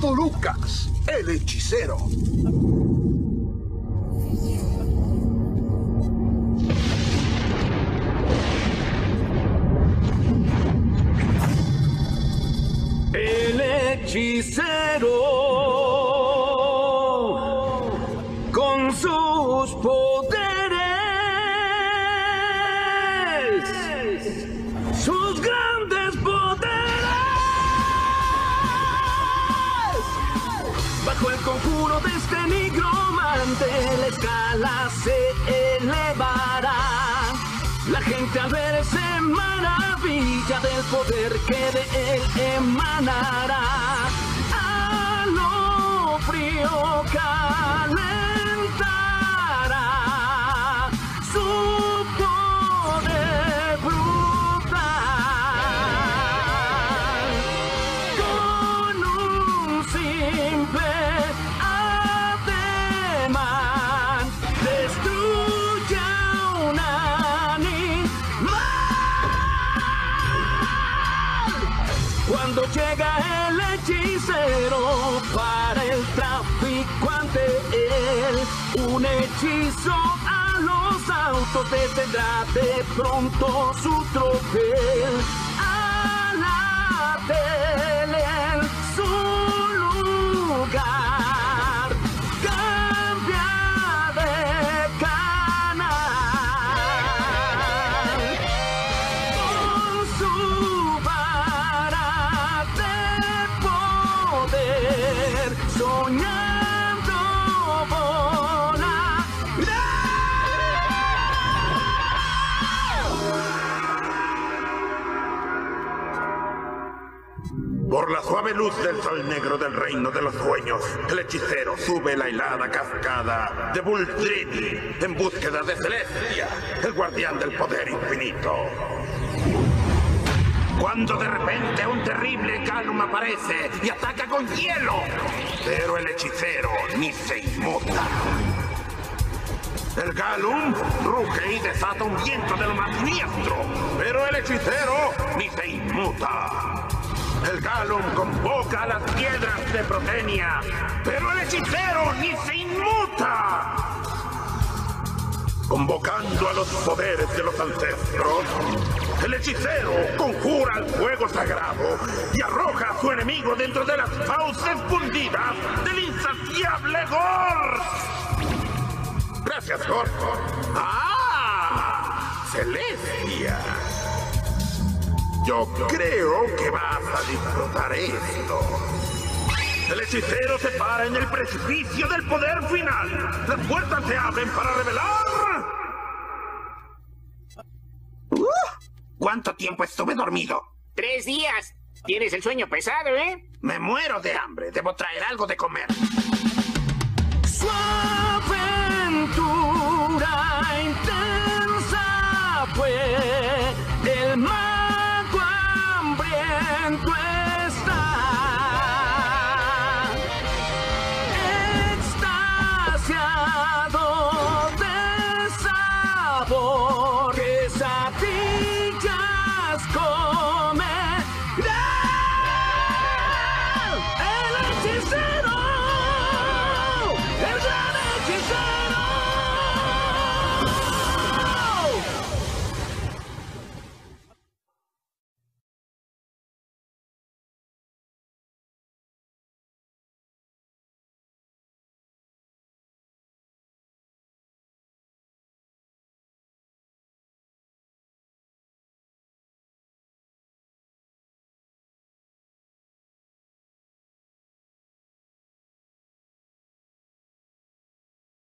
Astuto Lucas, el hechicero. El hechicero con sus poderes, sus grandes poderes. Bajo el conjuro de este nigromante, la escala se elevará. La gente al ver se maravilla del poder que de él emanará. A lo frío calentará su poder brutal. Con un simple ademán destruye a un animal. Cuando llega el hechicero para el tráfico ante él, un hechizo a los autos detendrá de pronto su tropel. A la tele en su lugar cambia de canal. Con su vara de poder, soñando volará. Por la suave luz del sol negro del reino de los sueños, el hechicero sube la helada cascada de Buldrini en búsqueda de Celestia, el guardián del poder infinito. Cuando de repente un terrible Galum aparece y ataca con hielo, pero el hechicero ni se inmuta. El Galum ruge y desata un viento de lo más siniestro, pero el hechicero ni se inmuta. El Galum convoca a las piedras de Protenia, pero el hechicero ni se inmuta. Convocando a los poderes de los ancestros, el hechicero conjura el fuego sagrado y arroja a su enemigo dentro de las fauces fundidas del insaciable Gor. Gracias, Gor. ¡Ah! Celestia. Yo creo que vas a disfrutar esto. El hechicero se para en el precipicio del poder final. Las puertas se abren para revelar. ¿Cuánto tiempo estuve dormido? 3 días. Tienes el sueño pesado, ¿eh? Me muero de hambre. Debo traer algo de comer. Suave